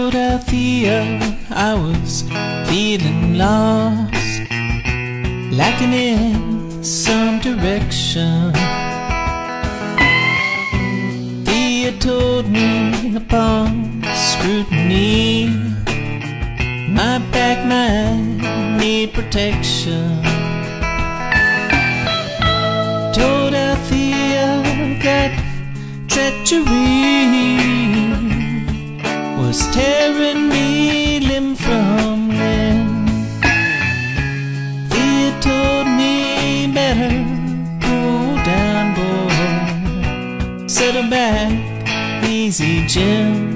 told Althea I was feeling lost, lacking in some direction. Thea told me upon scrutiny my back might need protection. Told Althea that treachery was tearing me limb from limb. Thea told me better cool down, boy, settle back, easy Jim.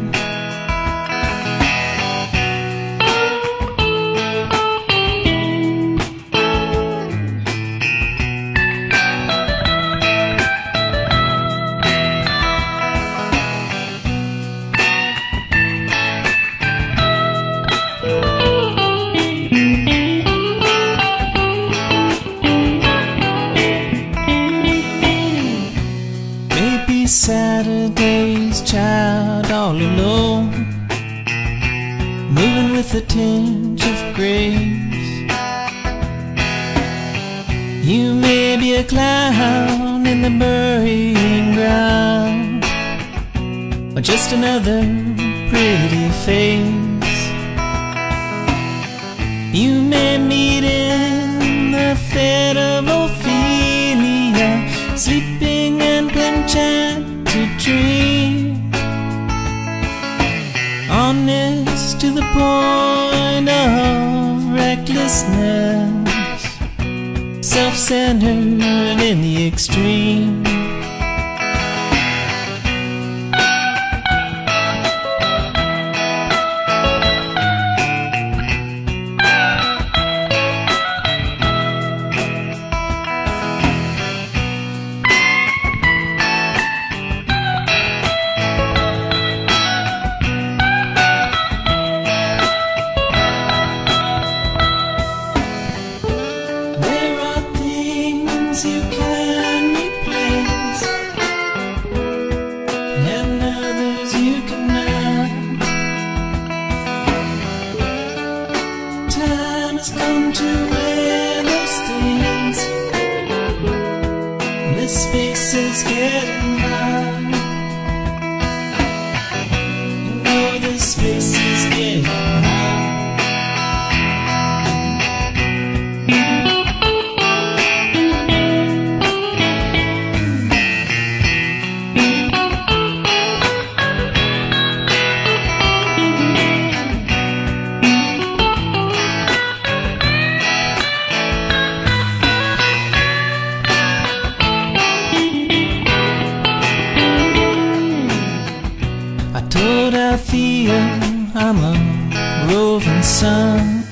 Saturday's child all alone, moving with a tinge of grace. You may be a clown in the burying ground, or just another pretty face. You may meet in the Fair of Ophelia, sleeping and playing chant to dream, honest to the point of recklessness, self-centered in the extreme. You can replace, and others you cannot. Time has come to wear those things. This space is getting hot. You know this space is getting hot. I told Althea I'm a roving son.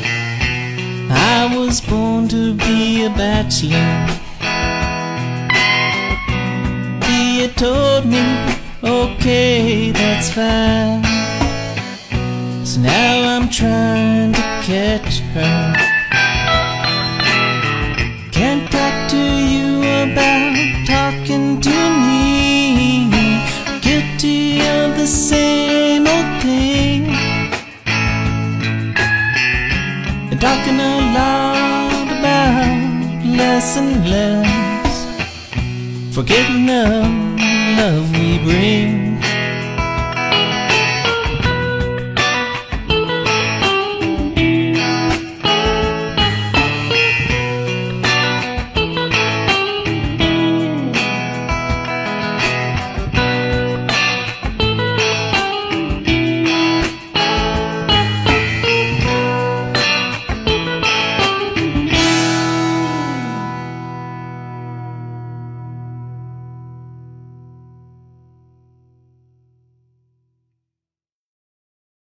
I was born to be a bachelor. Thea told me, okay, that's fine. So now I'm trying to catch her. Can't talk to you about talking to me. Guilty of the same old thing. They're talking a lot about less and less, forgetting the love we bring.